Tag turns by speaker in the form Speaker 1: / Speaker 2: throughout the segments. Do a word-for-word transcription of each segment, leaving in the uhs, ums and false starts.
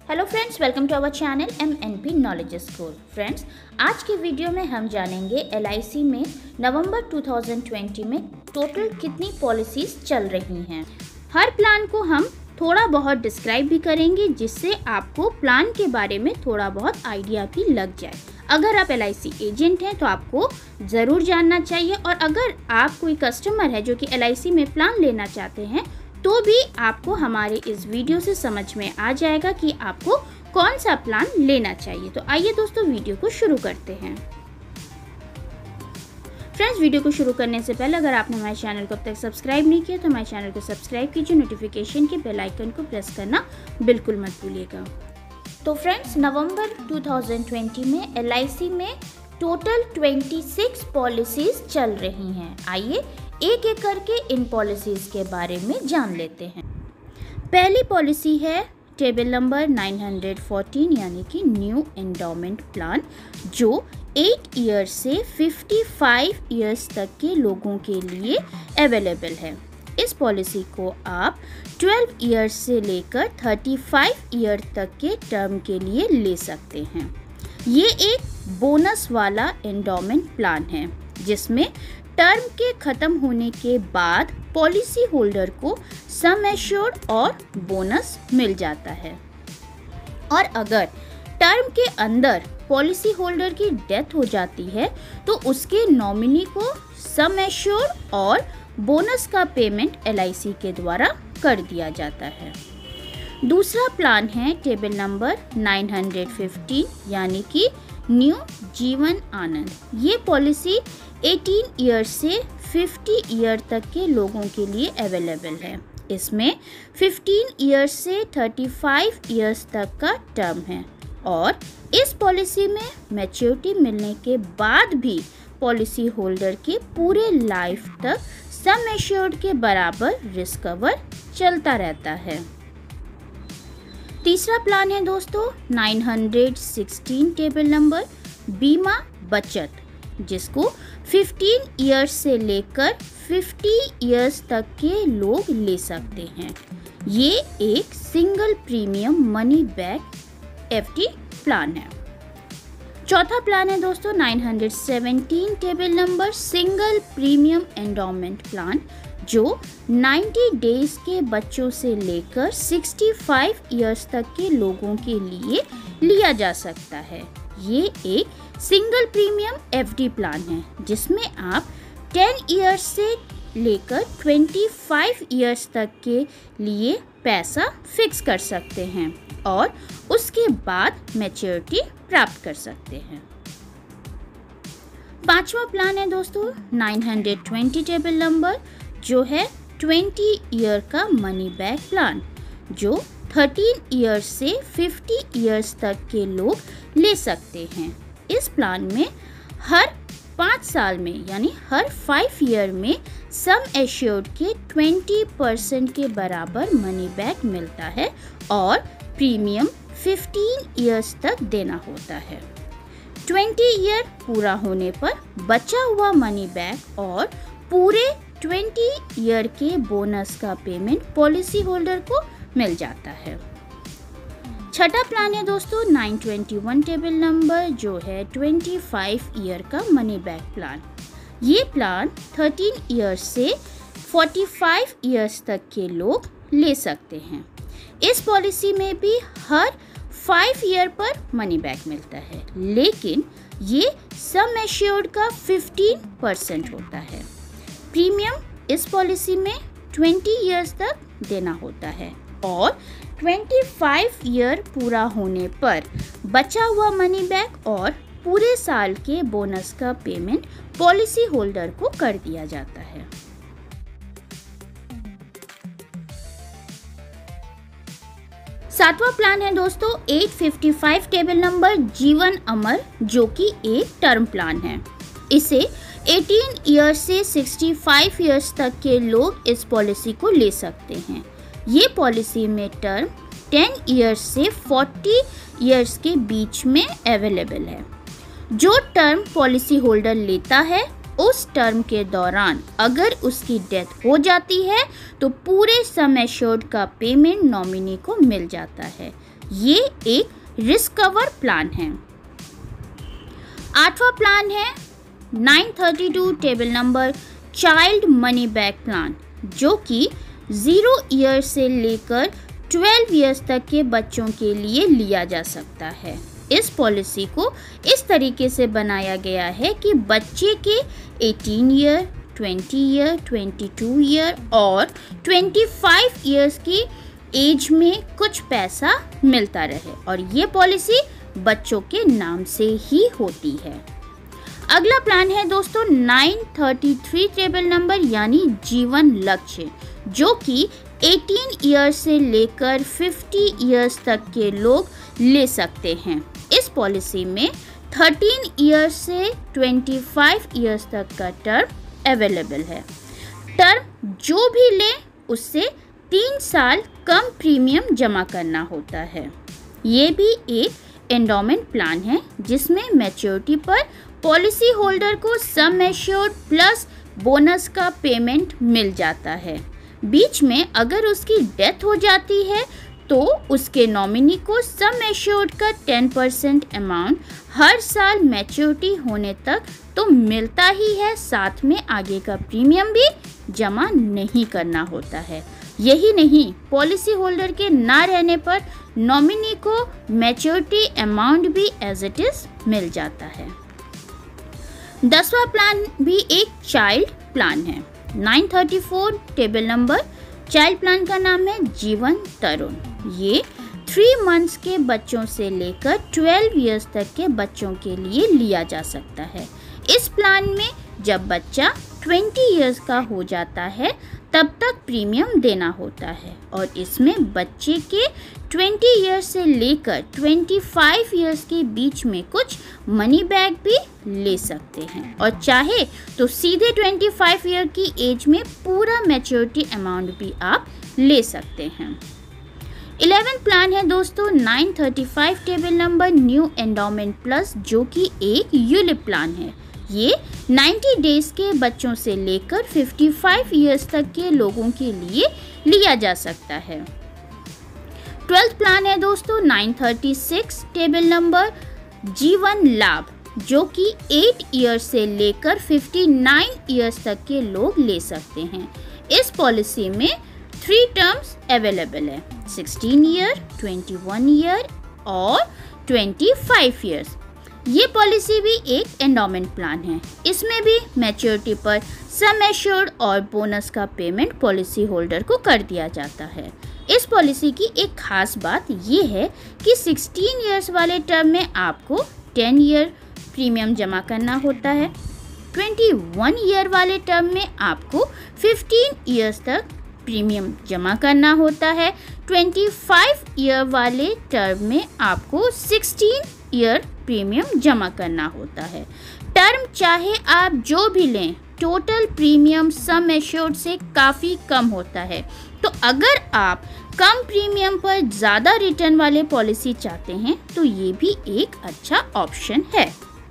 Speaker 1: Hello friends, welcome to our channel M N P knowledge school. Friends, आज के video में हम जानेंगे एल आई सी में नवंबर दो हज़ार बीस में टोटल कितनी पॉलिसीज चल रही हैं। हर प्लान को हम थोड़ा बहुत डिस्क्राइब भी करेंगे, जिससे आपको प्लान के बारे में थोड़ा बहुत आइडिया भी लग जाए। अगर आप एल आई सी एजेंट हैं तो आपको ज़रूर जानना चाहिए, और अगर आप कोई कस्टमर है जो कि एल आई सी में प्लान लेना चाहते हैं तो भी आपको हमारे इस वीडियो से समझ में आ जाएगा कि आपको कौन सा प्लान लेना चाहिए। तो आइए दोस्तों, वीडियो को शुरू करते हैं। फ्रेंड्स, वीडियो को शुरू करने से पहले अगर आपने हमारे चैनल को अब तक सब्सक्राइब नहीं किया तो हमारे चैनल को सब्सक्राइब कीजिए, नोटिफिकेशन के बेल आइकन को प्रेस करना बिल्कुल मत भूलिएगा। तो फ्रेंड्स, नवंबर दो हज़ार बीस में एल आई सी में टोटल छब्बीस पॉलिसीज चल रही हैं। आइए एक एक करके इन पॉलिसीज के बारे में जान लेते हैं। पहली पॉलिसी है टेबल नंबर नौ सौ चौदह यानी कि न्यू एंडोमेंट प्लान, जो आठ ईयर से पचपन ईयर्स तक के लोगों के लिए अवेलेबल है। इस पॉलिसी को आप बारह ईयर्स से लेकर पैंतीस ईयर तक के टर्म के लिए ले सकते हैं। ये एक बोनस वाला एंडोमेंट प्लान है, जिसमें टर्म के ख़त्म होने के बाद पॉलिसी होल्डर को सम एश्योर्ड और बोनस मिल जाता है। और अगर टर्म के अंदर पॉलिसी होल्डर की डेथ हो जाती है तो उसके नॉमिनी को सम एश्योर्ड और बोनस का पेमेंट एल आई सी के द्वारा कर दिया जाता है। दूसरा प्लान है टेबल नंबर नौ सौ पंद्रह यानी कि न्यू जीवन आनंद। ये पॉलिसी अठारह ईयर से पचास ईयर तक के लोगों के लिए अवेलेबल है। इसमें पंद्रह ईयर से पैंतीस ईयर्स तक का टर्म है, और इस पॉलिसी में मैच्योरिटी मिलने के बाद भी पॉलिसी होल्डर के पूरे लाइफ तक सम एश्योर्ड के बराबर रिस्क कवर चलता रहता है। तीसरा प्लान है दोस्तों नौ सौ सोलह टेबल नंबर बीमा बचत, जिसको पंद्रह ईयर्स से लेकर पचास ईयर्स तक के लोग ले सकते हैं। ये एक single premium money back F D plan है। चौथा प्लान है दोस्तों नौ सौ सत्रह table number single premium endowment plan, जो नब्बे डेज के बच्चों से लेकर पैंसठ ईयर्स तक के लोगों के लिए लिया जा सकता है। ये एक single premium F D plan है, जिसमें आप दस ईयर्स से लेकर पच्चीस ईयर्स तक के लिए पैसा फिक्स कर सकते हैं और उसके बाद मैच्योरिटी प्राप्त कर सकते हैं। पांचवा प्लान है दोस्तों नौ सौ बीस टेबल नंबर, जो है बीस ईयर का मनी बैक प्लान, जो तेरह ईयर्स से पचास ईयर्स तक के लोग ले सकते हैं। इस प्लान में हर पाँच साल में यानी हर फाइव ईयर में सम एश्योर्ड के बीस परसेंट के बराबर मनी बैक मिलता है, और प्रीमियम पंद्रह ईयर्स तक देना होता है। बीस ईयर पूरा होने पर बचा हुआ मनी बैक और पूरे बीस ईयर के बोनस का पेमेंट पॉलिसी होल्डर को मिल जाता है। छठा प्लान है दोस्तों नौ सौ इक्कीस टेबल नंबर, जो है पच्चीस ईयर का मनी बैक प्लान। ये प्लान तेरह ईयर्स से पैंतालीस ईयर्स तक के लोग ले सकते हैं। इस पॉलिसी में भी हर फाइव ईयर पर मनी बैक मिलता है, लेकिन ये सम एश्योर्ड का पंद्रह परसेंट होता है। प्रीमियम इस पॉलिसी में बीस ईयर्स तक देना होता है, और पच्चीस ईयर पूरा होने पर बचा हुआ मनी बैक और पूरे साल के बोनस का पेमेंट पॉलिसी होल्डर को कर दिया जाता है। सातवां प्लान है दोस्तों आठ सौ पचपन टेबल नंबर जीवन अमर, जो कि एक टर्म प्लान है। इसे अठारह ईयर से पैंसठ ईयर्स तक के लोग इस पॉलिसी को ले सकते हैं। ये पॉलिसी में टर्म दस ईयर्स से चालीस ईयर्स के बीच में अवेलेबल है। जो टर्म पॉलिसी होल्डर लेता है उस टर्म के दौरान अगर उसकी डेथ हो जाती है तो पूरे सम एश्योर्ड का पेमेंट नॉमिनी को मिल जाता है। ये एक रिस्क कवर प्लान है। आठवां प्लान है nine thirty two table number child money back plan, जो कि ज़ीरो ईयर से लेकर ट्वेल्व ईयर्स तक के बच्चों के लिए लिया जा सकता है। इस पॉलिसी को इस तरीके से बनाया गया है कि बच्चे के अठारह ईयर, बीस ईयर, बाईस ईयर और पच्चीस ईयर्स की एज में कुछ पैसा मिलता रहे और ये पॉलिसी बच्चों के नाम से ही होती है। अगला प्लान है दोस्तों nine thirty three table number यानी जीवन लक्ष्य, जो कि अठारह ईयर से लेकर पचास ईयर्स तक के लोग ले सकते हैं। इस पॉलिसी में तेरह ईयर से पच्चीस ईयर्स तक का टर्म अवेलेबल है। टर्म जो भी ले उससे तीन साल कम प्रीमियम जमा करना होता है। ये भी एक एंडोमेंट प्लान है जिसमें मैच्योरिटी पर पॉलिसी होल्डर को सम एश्योर्ड प्लस बोनस का पेमेंट मिल जाता है। बीच में अगर उसकी डेथ हो जाती है तो उसके नॉमिनी को सम एश्योर्ड का टेन परसेंट अमाउंट हर साल मैच्योरिटी होने तक तो मिलता ही है, साथ में आगे का प्रीमियम भी जमा नहीं करना होता है। यही नहीं, पॉलिसी होल्डर के ना रहने पर नॉमिनी को मैच्योरिटी अमाउंट भी एज इट इज मिल जाता है। दसवां प्लान भी एक चाइल्ड प्लान है। Nine thirty four table number child plan का नाम है जीवन तरुण। ये थ्री मंथ्स के बच्चों से लेकर ट्वेल्व इयर्स तक के बच्चों के लिए लिया जा सकता है। इस प्लान में जब बच्चा ट्वेंटी इयर्स का हो जाता है तब तक प्रीमियम देना होता है और इसमें बच्चे के ट्वेंटी इयर्स से लेकर पच्चीस इयर्स के बीच में कुछ मनी बैक भी ले सकते हैं और चाहे तो सीधे पच्चीस ईयर की एज में पूरा मैच्योरिटी अमाउंट भी आप ले सकते हैं। इलेवेंथ प्लान है दोस्तों nine thirty five table number new endowment plus, जो कि एक यूलिप प्लान है। ये नब्बे डेज के बच्चों से लेकर पचपन इयर्स तक के लोगों के लिए लिया जा सकता है। ट्वेल्थ प्लान है दोस्तों nine thirty six table number Jeevan Labh, जो कि आठ इयर्स से लेकर उनसठ इयर्स तक के लोग ले सकते हैं। इस पॉलिसी में थ्री टर्म्स अवेलेबल है, सोलह ईयर, इक्कीस ईयर और पच्चीस इयर्स। ये पॉलिसी भी एक एंडोमेंट प्लान है। इसमें भी मैच्योरिटी पर सम एश्योर्ड और बोनस का पेमेंट पॉलिसी होल्डर को कर दिया जाता है। इस पॉलिसी की एक खास बात ये है कि सोलह इयर्स वाले टर्म में आपको दस ईयर प्रीमियम जमा करना होता है, इक्कीस ईयर वाले टर्म में आपको पंद्रह इयर्स तक प्रीमियम जमा करना होता है, पच्चीस ईयर वाले टर्म में आपको सोलह ईयर प्रीमियम जमा करना होता है। टर्म चाहे आप जो भी लें, टोटल प्रीमियम सम एश्योर्ड से काफ़ी कम होता है। तो अगर आप कम प्रीमियम पर ज़्यादा रिटर्न वाले पॉलिसी चाहते हैं तो ये भी एक अच्छा ऑप्शन है।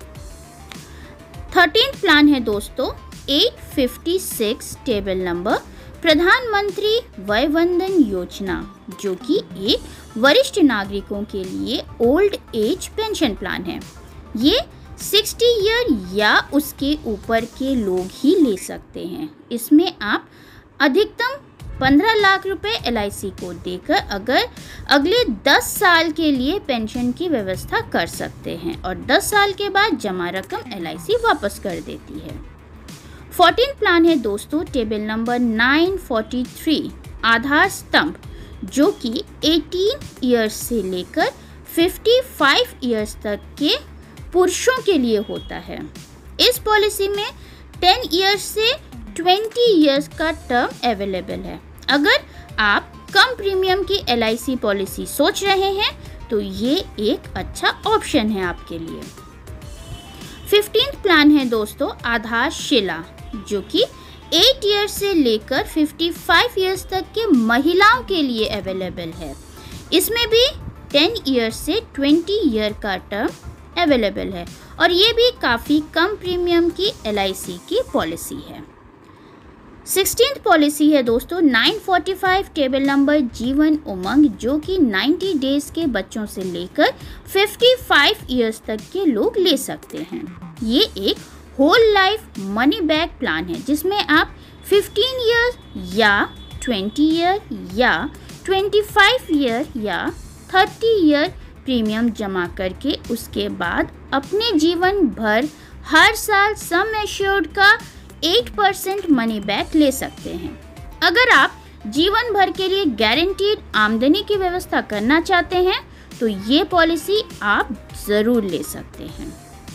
Speaker 1: थर्टीन्थ प्लान है दोस्तों eight fifty six table number Pradhan Mantri Vaya वंदन योजना, जो कि एक वरिष्ठ नागरिकों के लिए ओल्ड एज पेंशन प्लान है। ये साठ ईयर या उसके ऊपर के लोग ही ले सकते हैं। इसमें आप अधिकतम पंद्रह लाख रुपए एल आई सी को देकर अगर अगले दस साल के लिए पेंशन की व्यवस्था कर सकते हैं और दस साल के बाद जमा रकम एल आई सी वापस कर देती है। फोर्टीन प्लान है दोस्तों table number nine forty three Aadhaar Stambh, जो कि अठारह इयर्स से लेकर पचपन इयर्स तक के पुरुषों के लिए होता है। इस पॉलिसी में दस इयर्स से बीस इयर्स का टर्म अवेलेबल है। अगर आप कम प्रीमियम की एल आई सी पॉलिसी सोच रहे हैं तो ये एक अच्छा ऑप्शन है आपके लिए। फिफ्टीन्थ प्लान है दोस्तों आधारशिला, जो कि आठ इयर्स से लेकर पचपन इयर्स तक के महिलाओं के लिए अवेलेबल है। इसमें भी दस इयर्स से बीस ईयर का टर्म अवेलेबल है और ये भी काफ़ी कम प्रीमियम की एल आई सी की पॉलिसी है। सिक्सटीन्थ पॉलिसी है दोस्तों nine forty five table number Jeevan Umang, जो कि नाइन्टी डेज के बच्चों से लेकर फिफ्टी फाइव इयर्स तक के लोग ले सकते हैं। ये एक whole life money back plan है जिसमें आप फिफ्टीन ईयर या ट्वेंटी ईयर या ट्वेंटी फाइव ईयर या थर्टी ईयर प्रीमियम जमा करके उसके बाद अपने जीवन भर हर साल सम एश्योर्ड का एट परसेंट मनी बैक ले सकते हैं। अगर आप जीवन भर के लिए गारंटीड आमदनी की व्यवस्था करना चाहते हैं तो ये पॉलिसी आप ज़रूर ले सकते हैं।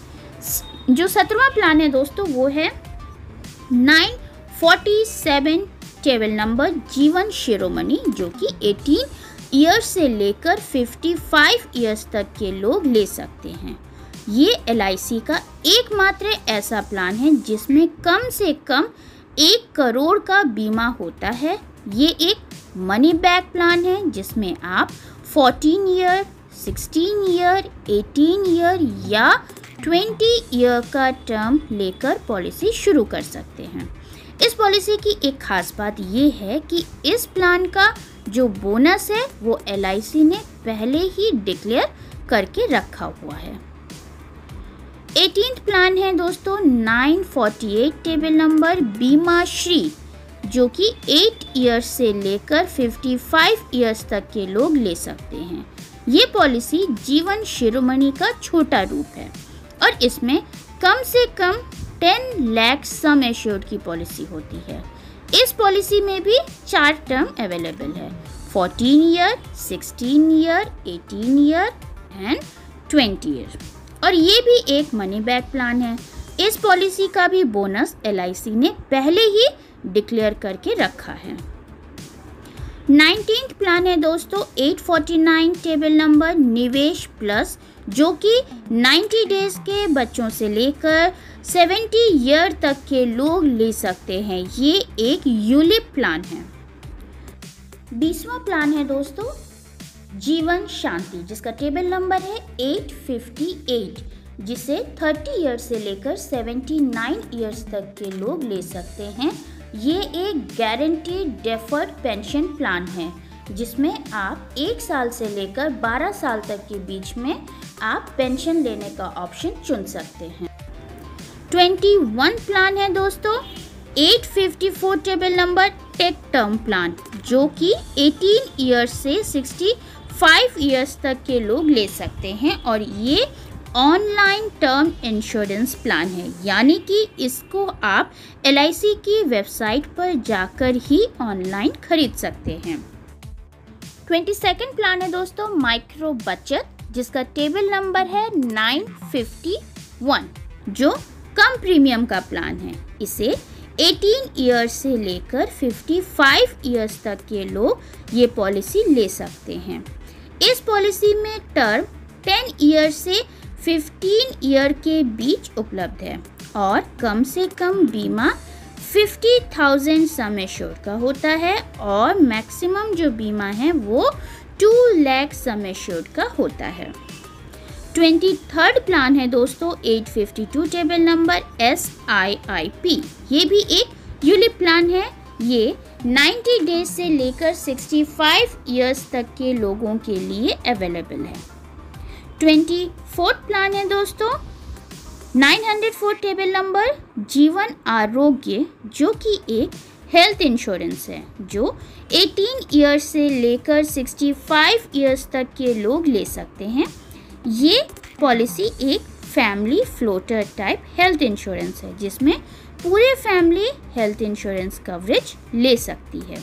Speaker 1: जो सत्रहवां प्लान है दोस्तों वो है nine forty seven table number Jeevan Shiromani, जो कि एटीन ईयर्स से लेकर फिफ्टी फाइव ईयर्स तक के लोग ले सकते हैं। ये एल आई सी का एकमात्र ऐसा प्लान है जिसमें कम से कम एक करोड़ का बीमा होता है। ये एक मनी बैक प्लान है जिसमें आप fourteen year, sixteen year, eighteen year या ट्वेंटी ईयर का टर्म लेकर पॉलिसी शुरू कर सकते हैं। इस पॉलिसी की एक खास बात ये है कि इस प्लान का जो बोनस है वो एल आई सी ने पहले ही डिक्लेयर करके रखा हुआ है। एटीन्थ प्लान है दोस्तों nine forty eight table number Bima Shri, जो कि एट ईयर्स से लेकर फिफ्टी फाइव ईयर्स तक के लोग ले सकते हैं। ये पॉलिसी जीवन शिरोमणि का छोटा रूप है और इसमें कम से कम टेन लाख सम एश्योर्ड की पॉलिसी होती है। इस पॉलिसी में भी चार टर्म अवेलेबल है, fourteen year, sixteen year, eighteen year and twenty year, और ये भी एक मनी बैक प्लान है। इस पॉलिसी का भी बोनस एल आई सी ने पहले ही डिक्लेयर करके रखा है। नाइनटीन्थ प्लान है दोस्तों eight forty nine table number Nivesh plus, जो कि नाइन्टी डेज के बच्चों से लेकर सेवेंटी ईयर तक के लोग ले सकते हैं। ये एक यूलिप प्लान है। बीसवां प्लान है दोस्तों जीवन शांति, जिसका टेबल नंबर है एट फिफ्टी एट, जिसे थर्टी ईयर से लेकर सेवेंटी नाइन ईयर्स तक के लोग ले सकते हैं। ये एक गारंटीड डेफर्ड पेंशन प्लान है जिसमें आप एक साल से लेकर बारह साल तक के बीच में आप पेंशन लेने का ऑप्शन चुन सकते हैं। ट्वेंटी वन प्लान है दोस्तों eight fifty four table number tech term plan, जो कि एटीन ईयर्स से सिक्सटी फाइव ईयर्स तक के लोग ले सकते हैं और ये ऑनलाइन टर्म इंश्योरेंस प्लान है, यानी कि इसको आप एल आई सी की वेबसाइट पर जाकर ही ऑनलाइन खरीद सकते हैं। ट्वेंटी सेकेंड प्लान है दोस्तों माइक्रो बचत, जिसका टेबल नंबर है नाइन फिफ्टी वन, जो कम प्रीमियम का प्लान है। इसे एटीन ईयर्स से लेकर फिफ्टी फाइव ईयर्स तक के लोग ये पॉलिसी ले सकते हैं। इस पॉलिसी में टर्म टेन ईयर से फिफ्टीन ईयर के बीच उपलब्ध है और कम से कम बीमा फिफ्टी थाउजेंड सम एश्योर्ड का होता है और मैक्सिमम जो बीमा है वो टू लाख सम एश्योर्ड का होता है। ट्वेंटी थर्ड प्लान है दोस्तों eight fifty two table number S I I P. ये भी एक यूलिप प्लान है। ये नाइन्टी डेज से लेकर सिक्सटी फाइव ईयर्स तक के लोगों के लिए अवेलेबल है। ट्वेंटी फोर्थ प्लान है दोस्तों nine hundred four table number Jeevan Arogya, जो कि एक हेल्थ इंश्योरेंस है जो एटीन ईयर्स से लेकर सिक्सटी फाइव ईयर्स तक के लोग ले सकते हैं। ये पॉलिसी एक family floater type health insurance है जिसमें पूरे फैमिली हेल्थ इंश्योरेंस कवरेज ले सकती है।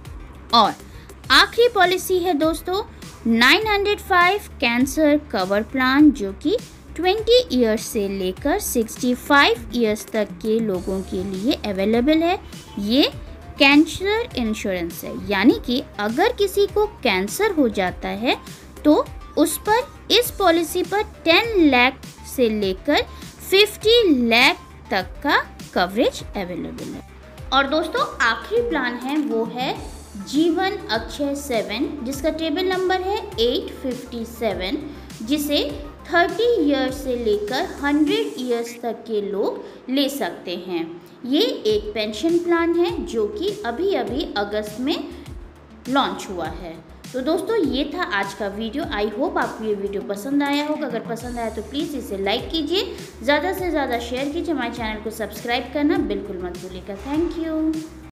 Speaker 1: और आखिरी पॉलिसी है दोस्तों nine hundred five cancer cover plan, जो कि ट्वेंटी ईयर्स से लेकर सिक्सटी फाइव ईयर्स तक के लोगों के लिए अवेलेबल है। ये कैंसर इंश्योरेंस है, यानी कि अगर किसी को कैंसर हो जाता है तो उस पर इस पॉलिसी पर टेन लाख से लेकर फिफ्टी लाख तक का कवरेज अवेलेबल है। और दोस्तों आखिरी प्लान है वो है जीवन अक्षय सेवन, जिसका टेबल नंबर है एट फिफ्टी सेवन, जिसे थर्टी ईयर्स से लेकर हंड्रेड ईयर्स तक के लोग ले सकते हैं। ये एक पेंशन प्लान है जो कि अभी अभी अगस्त में लॉन्च हुआ है। तो दोस्तों ये था आज का वीडियो। आई होप आपको ये वीडियो पसंद आया होगा। अगर पसंद आया तो प्लीज़ इसे लाइक कीजिए, ज़्यादा से ज़्यादा शेयर कीजिए, हमारे चैनल को सब्सक्राइब करना बिल्कुल मत भूलिएगा। Thank you.